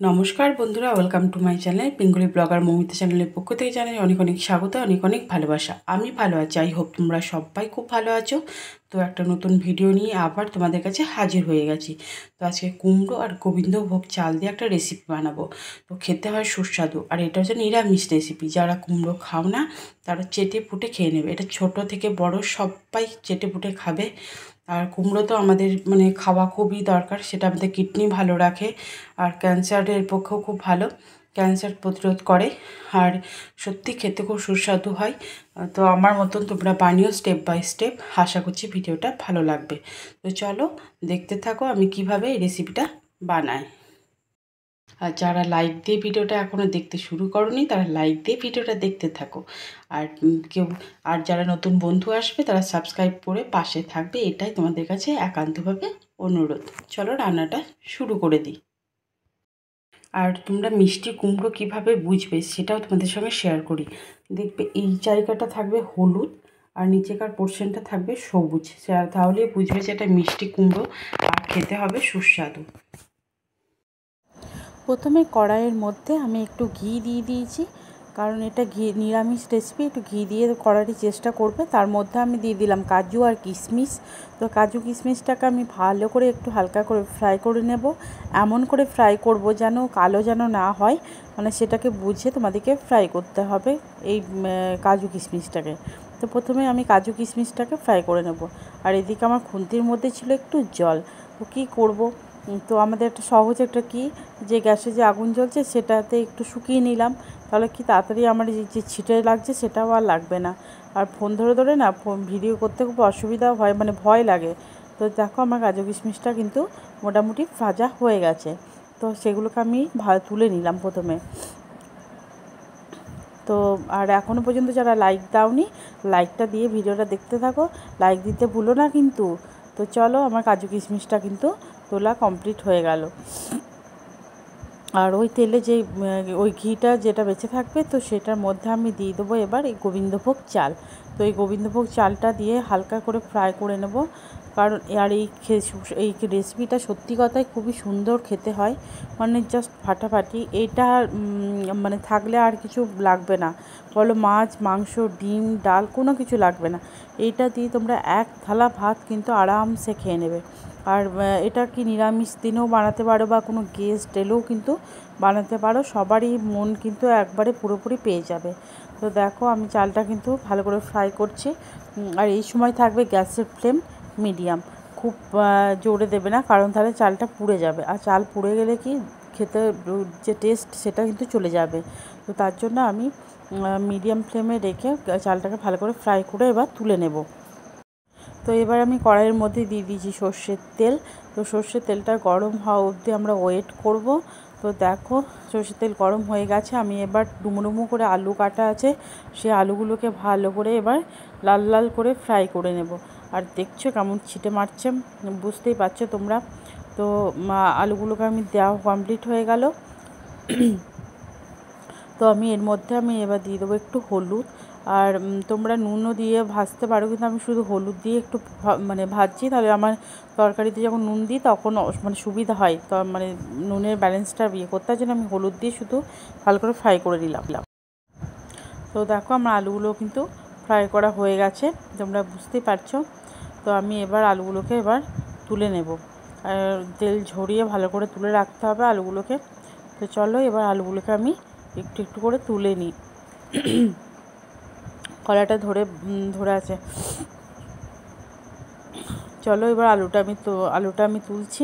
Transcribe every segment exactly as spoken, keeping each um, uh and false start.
নমস্কার বন্ধুরা, welcome to my channel Bengali blogger Moumita চ্যানেলের পক্ষ থেকে জানাই অনেক অনেক স্বাগত, অনেক অনেক ভালোবাসা। আমি ভালো আছি, আই হোপ তোমরা সবাই খুব ভালো আছো। তো একটা নতুন ভিডিও নিয়ে আবার তোমাদের কাছে হাজির হয়ে গেছি। তো আজকে কুমড়ো আর গোবিন্দভোগ চাল দিয়ে একটা রেসিপি বানাবো। তো খেতে হয় সুস্বাদু, আর এটা হচ্ছে নিরামিষ রেসিপি। যারা কুমড়ো খাও না তারা চেটে পুটে খেয়ে নেবে। এটা ছোট থেকে বড় সবাই চেটে পুটে খাবে। আর কুমড়ো তো আমাদের মানে খাওয়া খুবই দরকার, সেটা আমাদের কিডনি ভালো রাখে আর ক্যান্সারের পক্ষেও খুব ভালো, ক্যান্সার প্রতিরোধ করে। আর সত্যি খেতে খুব সুস্বাদু হয়। তো আমার মতন তোমরা বানিও স্টেপ বাই স্টেপ। আশা করছি ভিডিওটা ভালো লাগবে। তো চলো দেখতে থাকো আমি কিভাবে এই রেসিপিটা বানাই। আর যারা লাইক দিয়ে ভিডিওটা এখনও দেখতে শুরু করনি তারা লাইক দিয়ে ভিডিওটা দেখতে থাকো। আর কেউ আর যারা নতুন বন্ধু আসবে তারা সাবস্ক্রাইব করে পাশে থাকবে, এটাই তোমাদের কাছে একান্তভাবে অনুরোধ। চলো রান্নাটা শুরু করে দিই। আর তোমরা মিষ্টি কুমড়ো কীভাবে বুঝবে সেটাও তোমাদের সঙ্গে শেয়ার করি। দেখবে এই জায়গাটা থাকবে হলুদ আর নিচেকার পোর্শনটা থাকবে সবুজ, তাহলে বুঝবে যে এটা মিষ্টি কুমড়ো আর খেতে হবে সুস্বাদু। প্রথমে কড়াইয়ের মধ্যে আমি একটু ঘি দিয়ে দিয়েছি, কারণ এটা ঘি নিরামিষ রেসিপি, একটু ঘি দিয়ে করারই চেষ্টা করবে। তার মধ্যে আমি দিয়ে দিলাম কাজু আর কিশমিশ। তো কাজু কিশমিশটাকে আমি ভালো করে একটু হালকা করে ফ্রাই করে নেব। এমন করে ফ্রাই করব যেন কালো যেন না হয়, মানে সেটাকে বুঝে তোমাদেরকে ফ্রাই করতে হবে এই কাজু কিশমিশটাকে। তো প্রথমে আমি কাজু কিশমিশটাকে ফ্রাই করে নেব। আর এদিকে আমার খুন্তির মধ্যে ছিল একটু জল। তো কী করব, তো আমাদের একটা সহজ একটা কি যে গ্যাসে যে আগুন জ্বলছে সেটাতে একটু শুকিয়ে নিলাম, তাহলে কি তাড়াতাড়ি আমার যে ছিটে লাগছে সেটাও আর লাগবে না। আর ফোন ধরে ধরে না ফোন ভিডিও করতে খুব অসুবিধা হয়, মানে ভয় লাগে। তো দেখো আমার কাজু কিশমিশটা কিন্তু মোটামুটি ভাজা হয়ে গেছে। তো সেগুলোকে আমি তুলে নিলাম প্রথমে। তো আর এখনও পর্যন্ত যারা লাইক দাওনি, লাইকটা দিয়ে ভিডিওটা দেখতে থাকো, লাইক দিতে ভুলো না কিন্তু। তো চলো আমার কাজু কিশমিশটা কিন্তু তোলা কমপ্লিট হয়ে গেল। আর ওই তেলে যে ওই ঘিটা যেটা বেঁচে থাকবে, তো সেটার মধ্যে আমি দিয়ে দেবো এবার এই গোবিন্দভোগ চাল। তো এই গোবিন্দভোগ চালটা দিয়ে হালকা করে ফ্রাই করে নেব। কারণ আর এই এই রেসিপিটা সত্যি কথাই খুবই সুন্দর খেতে হয়, মানে জাস্ট ফাটাফাটি। এইটা মানে থাকলে আর কিছু লাগবে না, বলো মাছ মাংস ডিম ডাল কোনো কিছু লাগবে না। এইটা দিয়ে তোমরা এক থালা ভাত কিন্তু আরামসে খেয়ে নেবে। আর এটা কি নিরামিষ দিনেও বানাতে পারো বা কোনো গেস্ট এলেও কিন্তু বানাতে পারো, সবারই মন কিন্তু একবারে পুরোপুরি পেয়ে যাবে। তো দেখো আমি চালটা কিন্তু ভালো করে ফ্রাই করছি। আর এই সময় থাকবে গ্যাসের ফ্লেম মিডিয়াম, খুব জোরে দেবে না, কারণ তাহলে চালটা পুড়ে যাবে। আর চাল পুড়ে গেলে কি খেতে যে টেস্ট সেটা কিন্তু চলে যাবে। তো তার জন্য আমি মিডিয়াম ফ্লেমে রেখে চালটাকে ভালো করে ফ্রাই করে এবার তুলে নেব। তো এবার আমি কড়াইয়ের মধ্যে দিয়ে দিয়েছি সর্ষের তেল। তো সর্ষের তেলটা গরম হওয়া অবধি আমরা ওয়েট করব। তো দেখো সর্ষের তেল গরম হয়ে গেছে। আমি এবার ডুমো ডুমো করে আলু কাটা আছে, সেই আলুগুলোকে ভালো করে এবার লাল লাল করে ফ্রাই করে নেব। আর দেখছো কেমন ছিটে মারছে, বুঝতেই পারছো তোমরা। তো আলুগুলোকে আমি দেওয়া কমপ্লিট হয়ে গেল। তো আমি এর মধ্যে আমি এবার দিয়ে দেবো একটু হলুদ। আর তোমরা নুনও দিয়ে ভাজতে পারো, কিন্তু আমি শুধু হলুদ দিয়ে একটু মানে ভাজছি, তাহলে আমার তরকারিতে যখন নুন দিই তখন মানে সুবিধা হয়, তো মানে নুনের ব্যালেন্সটা ইয়ে করতে হয় জন্য আমি হলুদ দিয়ে শুধু ভালো করে ফ্রাই করে নিলাম। তো দেখো আমার আলুগুলো কিন্তু ফ্রাই করা হয়ে গেছে, তোমরা বুঝতেই পারছো। তো আমি এবার আলুগুলোকে এবার তুলে নেব। আর তেল ঝরিয়ে ভালো করে তুলে রাখতে হবে আলুগুলোকে। তো চলো এবার আলুগুলোকে আমি একটু একটু করে তুলে নিই। কলাটা ধরে ধরে আছে। চলো এবার আলুটা আমি তো আলুটা আমি তুলছি।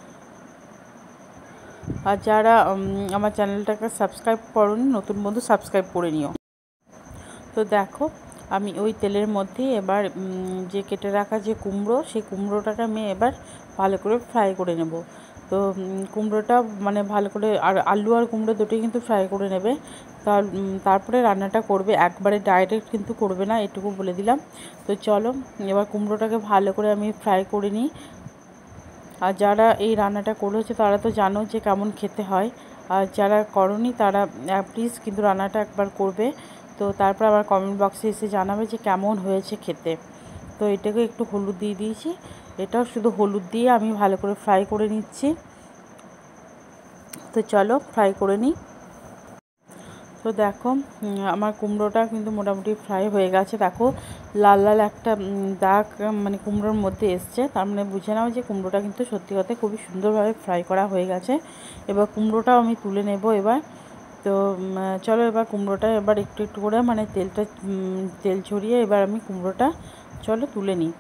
আর যারা আমার চ্যানেলটাকে সাবস্ক্রাইব করোনি, নতুন বন্ধু সাবস্ক্রাইব করে নিও। তো দেখো আমি ওই তেলের মধ্যে এবার যে কেটে রাখা যে কুমড়ো, সেই কুমড়োটাকে আমি এবার ভালো করে ফ্রাই করে নেব। তো কুমড়োটা মানে ভালো করে, আর আলু আর কুমড়ো দুটোই কিন্তু ফ্রাই করে নেবে। তার তারপরে রান্নাটা করবে, একবারে ডাইরেক্ট কিন্তু করবে না, এটুকু বলে দিলাম। তো চলো এবার কুমড়োটাকে ভালো করে আমি ফ্রাই করে নিই। আর যারা এই রান্নাটা করেছে তারা তো জানো যে কেমন খেতে হয়, আর যারা করনি তারা প্লিজ কিন্তু রান্নাটা একবার করবে। তো তারপর আবার কমেন্ট বক্সে এসে জানাবে যে কেমন হয়েছে খেতে। তো এটাকে একটু হলুদ দিয়ে দিয়েছি, এটাও শুধু হলুদ দিয়ে আমি ভালো করে ফ্রাই করে নিচ্ছি। তো চলো ফ্রাই করে নিই। তো দেখো আমার কুমড়োটা কিন্তু মোটামুটি ফ্রাই হয়ে গেছে। দেখো লাল লাল একটা দাগ মানে কুমড়োর মধ্যে এসছে, তার মানে বুঝে নাও যে কুমড়োটা কিন্তু সত্যি কথা খুবই সুন্দরভাবে ফ্রাই করা হয়ে গেছে। এবার কুমড়োটাও আমি তুলে নেব এবার। তো চলো এবার কুমড়োটা এবার একটু একটু করে মানে তেলটা তেল ছড়িয়ে এবার আমি কুমড়োটা চলো তুলে নিই।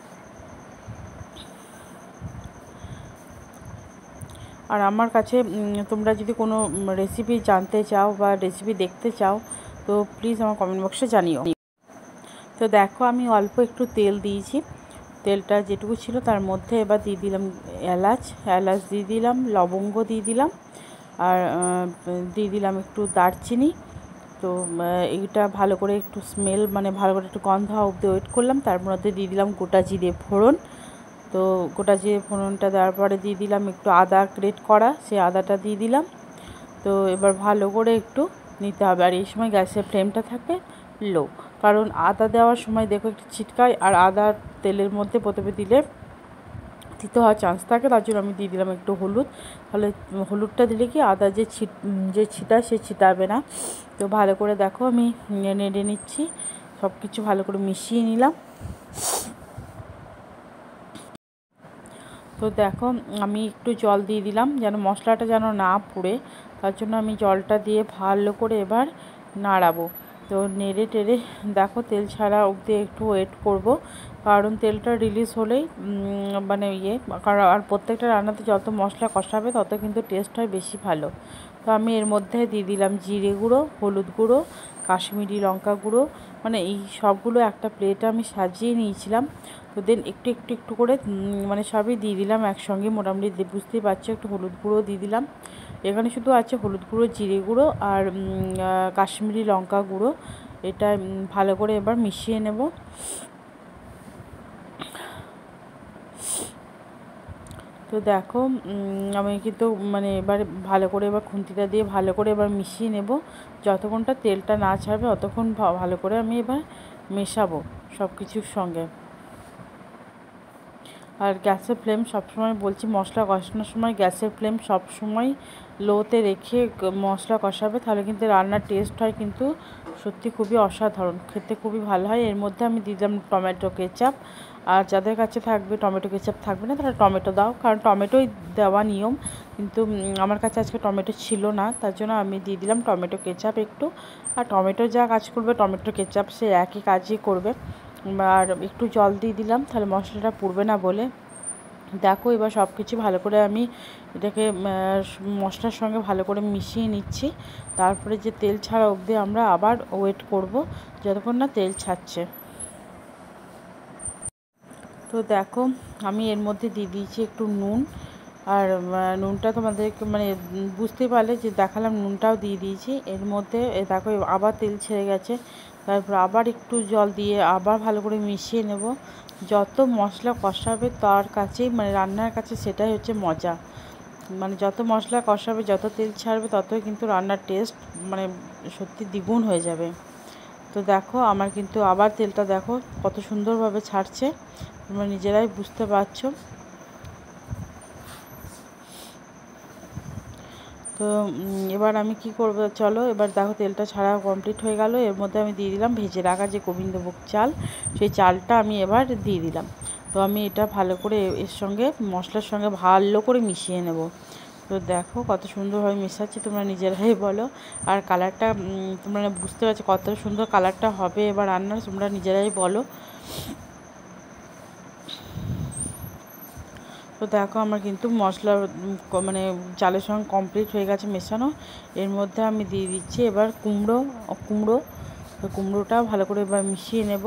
আর আমার কাছে তোমরা যদি কোনো রেসিপি জানতে চাও বা রেসিপি দেখতে চাও তো প্লিজ আমার কমেন্ট বক্সে জানিও। তো দেখো আমি অল্প একটু তেল দিয়েছি, তেলটা যেটুকু ছিল তার মধ্যে এবার দিয়ে দিলাম এলাচ এলাচ দিয়ে দিলাম, লবঙ্গ দিয়ে দিলাম, আর দিয়ে দিলাম একটু দারচিনি। তো এইটা ভালো করে একটু স্মেল মানে ভালো করে একটু গন্ধ অবধি ওয়েট করলাম। তার মধ্যে দিয়ে দিলাম গোটা জিরে ফোড়ন। তো গোটা জিরে ফোড়নটা দেওয়ার পরে দিয়ে দিলাম একটু আদা গ্রেট করা, সেই আদাটা দিয়ে দিলাম। তো এবার ভালো করে একটু নিতে হবে। আর এই সময় গ্যাসের ফ্লেমটা থাকবে লো, কারণ আদা দেওয়ার সময় দেখো একটু ছিটকায়, আর আদার তেলের মধ্যে প্রথমে দিলে তিতো হওয়ার চান্স থাকে, তার জন্য আমি দিয়ে দিলাম একটু হলুদ। তাহলে হলুদটা দিলে কি আদা যে ছিট যে ছিটা সে ছিটাবে না। তো ভালো করে দেখো আমি নেড়ে নিচ্ছি, সব কিছু ভালো করে মিশিয়ে নিলাম। তো দেখো আমি একটু জল দিয়ে দিলাম যেন মশলাটা যেন না পুড়ে, তার জন্য আমি জলটা দিয়ে ভালো করে এবার নাড়াবো। তো নেড়ে টেড়ে দেখো তেল ছাড়া অবধি একটু ওয়েট করব, কারণ তেলটা রিলিজ হলেই মানে ইয়ে কারণ আর প্রত্যেকটা রান্নাতে যত মশলা কষাবে তত কিন্তু টেস্ট হয় বেশি ভালো। তো আমি এর মধ্যে দিয়ে দিলাম জিরে গুঁড়ো, হলুদ গুঁড়ো, কাশ্মীরি লঙ্কা গুঁড়ো, মানে এই সবগুলো একটা প্লেটে আমি সাজিয়ে নিয়েছিলাম। তো দেন একটু একটু একটু করে মানে সবই দিয়ে দিলাম একসঙ্গে, মোটামুটি বুঝতেই পারছো। একটু হলুদ গুঁড়ো দিয়ে দিলাম, এখানে শুধু আছে হলুদ গুঁড়ো, জিরে গুঁড়ো আর কাশ্মীরি লঙ্কা গুঁড়ো। এটা ভালো করে এবার মিশিয়ে নেব। তো দেখো আমি কিন্তু মানে এবার ভালো করে এবার খুন্তিটা দিয়ে ভালো করে এবার মিশিয়ে নেব। যতক্ষণটা তেলটা না ছাড়বে ততক্ষণ ভালো করে আমি এবার মেশাবো সব কিছুর সঙ্গে। আর গ্যাসের ফ্লেম সবসময় বলছি, মশলা কষানোর সময় গ্যাসের ফ্লেম সবসময় লোতে রেখে মশলা কষাবে, তাহলে কিন্তু রান্নার টেস্ট হয় কিন্তু সত্যি খুবই অসাধারণ, খেতে খুবই ভালো হয়। এর মধ্যে আমি দিলাম টমেটো কেচাপ, আর যাদের কাছে থাকবে টমেটো কেচাপ থাকবে না তারা টমেটো দাও, কারণ টমেটোই দেওয়া নিয়ম, কিন্তু আমার কাছে আজকে টমেটো ছিল না, তার জন্য আমি দিয়ে দিলাম টমেটো কেচাপ একটু। আর টমেটো যা কাজ করবে টমেটো কেচাপ সে একই কাজই করবে। আর একটু জল দিয়ে দিলাম তাহলে মশলাটা পুড়বে না বলে। দেখো এবার সব কিছু ভালো করে আমি এটাকে মশলার সঙ্গে ভালো করে মিশিয়ে নিচ্ছি। তারপরে যে তেল ছাড়া অবধি আমরা আবার ওয়েট করব যতক্ষণ না তেল ছাড়ছে। তো দেখো আমি এর মধ্যে দিয়ে দিয়েছি একটু নুন, আর নুনটা তোমাদেরকে মানে বুঝতে পারলে যে দেখালাম, নুনটাও দিয়ে দিয়েছি এর মধ্যে। দেখো আবার তেল ছেড়ে গেছে, তারপর আবার একটু জল দিয়ে আবার ভালো করে মিশিয়ে নেব। যত মশলা কষাবে তার কাছেই মানে রান্নার কাছে সেটাই হচ্ছে মজা, মানে যত মশলা কষাবে যত তেল ছাড়বে ততই কিন্তু রান্নার টেস্ট মানে সত্যি দ্বিগুণ হয়ে যাবে। তো দেখো আমার কিন্তু আবার তেলটা দেখো কত সুন্দরভাবে ছাড়ছে, তোমরা নিজেরাই বুঝতে পারছো। তো এবার আমি কি করব, চলো এবার দেখো তেলটা ছাড়া কমপ্লিট হয়ে গেল। এর মধ্যে আমি দিয়ে দিলাম ভেজে রাখা যে গোবিন্দভোগ চাল, সেই চালটা আমি এবার দিয়ে দিলাম। তো আমি এটা ভালো করে এর সঙ্গে মশলার সঙ্গে ভালো করে মিশিয়ে নেব। তো দেখো কত সুন্দরভাবে মেশাচ্ছি, তোমরা নিজেরাই বলো। আর কালারটা তোমরা বুঝতে পারছো কত সুন্দর কালারটা হবে এবার রান্নার, তোমরা নিজেরাই বলো। তো দেখো আমার কিন্তু মশলা মানে চালের সঙ্গে কমপ্লিট হয়ে গেছে মেশানো। এর মধ্যে আমি দিয়ে দিচ্ছি এবার কুমড়ো কুমড়ো তো কুমড়োটা ভালো করে এবার মিশিয়ে নেব।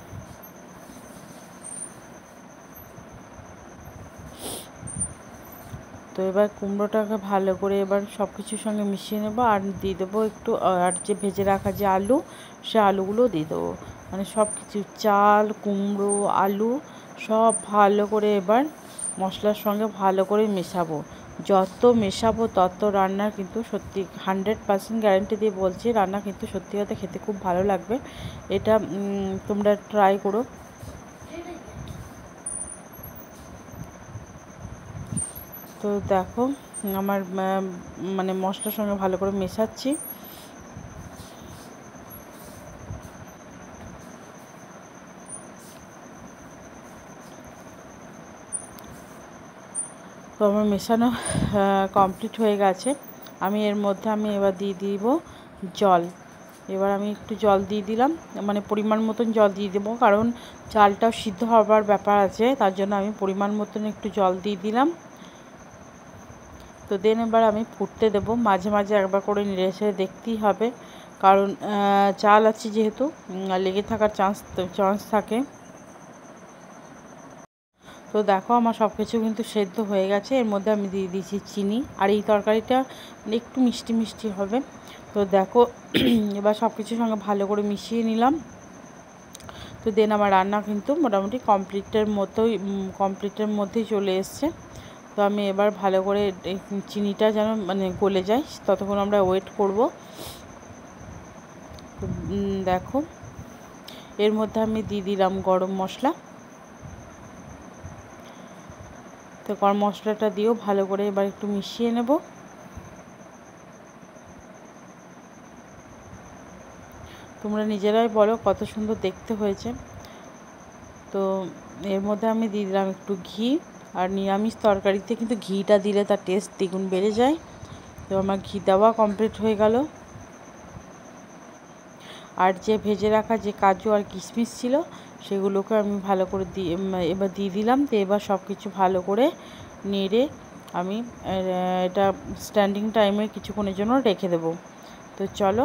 তো এবার কুমড়োটাকে ভালো করে এবার সব কিছুর সঙ্গে মিশিয়ে নেব, আর দিয়ে দেবো একটু আর যে ভেজে রাখা যে আলু সে আলুগুলো দিয়ে দেবো, মানে সব কিছু চাল কুমড়ো আলু সব ভালো করে এবার মশলার সঙ্গে ভালো করে মেশাবো। যত মেশাবো তত রান্নার কিন্তু সত্যি হান্ড্রেড পার্সেন্ট গ্যারেন্টি দিয়ে বলছি রান্না কিন্তু সত্যি কথা খেতে খুব ভালো লাগবে। এটা তোমরা ট্রাই করো। তো দেখো আমার মানে মশলার সঙ্গে ভালো করে মেশাচ্ছি। তো আমার মেশানো কমপ্লিট হয়ে গেছে। আমি এর মধ্যে আমি এবার দিয়ে দিব জল। এবার আমি একটু জল দিয়ে দিলাম, মানে পরিমাণ মতন জল দিয়ে দেবো, কারণ চালটাও সিদ্ধ হবার ব্যাপার আছে, তার জন্য আমি পরিমাণ মতন একটু জল দিয়ে দিলাম। তো দেন এবার আমি ফুটতে দেব, মাঝে মাঝে একবার করে নেড়ে ছেড়ে দেখতেই হবে, কারণ চাল আছে যেহেতু লেগে থাকার চান্স চান্স থাকে। তো দেখো আমার সব কিছু কিন্তু সেদ্ধ হয়ে গেছে। এর মধ্যে আমি দিয়ে দিয়েছি চিনি, আর এই তরকারিটা একটু মিষ্টি মিষ্টি হবে। তো দেখো এবার সব কিছুর সঙ্গে ভালো করে মিশিয়ে নিলাম। তো দেন আমার রান্না কিন্তু মোটামুটি কমপ্লিটের মতোই কমপ্লিটের মধ্যেই চলে এসছে। তো আমি এবার ভালো করে চিনিটা যেন মানে গলে যায় ততক্ষণ আমরা ওয়েট করব। তো দেখো এর মধ্যে আমি দিয়ে দিলাম গরম মশলা। তো গরম মশলাটা দিয়েও ভালো করে এবার একটু মিশিয়ে নেব। তোমরা নিজেরাই বলো কত সুন্দর দেখতে হয়েছে। তো এর মধ্যে আমি দিয়ে দিলাম একটু ঘি, আর নিরামিষ তরকারিতে কিন্তু ঘিটা দিলে তার টেস্ট দ্বিগুণ বেড়ে যায়। তো আমার ঘি দেওয়া কমপ্লিট হয়ে গেল। আর যে ভেজে রাখা যে কাজু আর কিশমিশ ছিল সেগুলোকে আমি ভালো করে দিয়ে এবার দিয়ে দিলাম। তো এবার সব কিছু ভালো করে নেড়ে আমি এটা স্ট্যান্ডিং টাইমে কিছুক্ষণের জন্য রেখে দেব। তো চলো,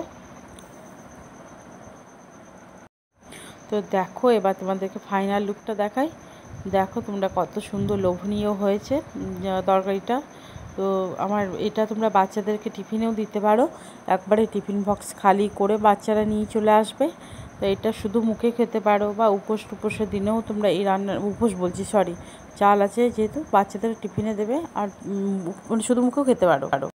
তো দেখো এবার তোমাদেরকে ফাইনাল লুকটা দেখাই। দেখো তোমরা কত সুন্দর লোভনীয় হয়েছে তরকারিটা। তো আমার এটা তোমরা বাচ্চাদেরকে টিফিনেও দিতে পারো, একবারে টিফিন বক্স খালি করে বাচ্চারা নিয়ে চলে আসবে। তো এটা শুধু মুখে খেতে পারো, বা উপোস টুপোসের দিনেও তোমরা এই রান্না, উপোস বলছি সরি চাল আছে যেহেতু, বাচ্চাদের টিফিনে দেবে, আর মানে শুধু মুখেও খেতে পারো।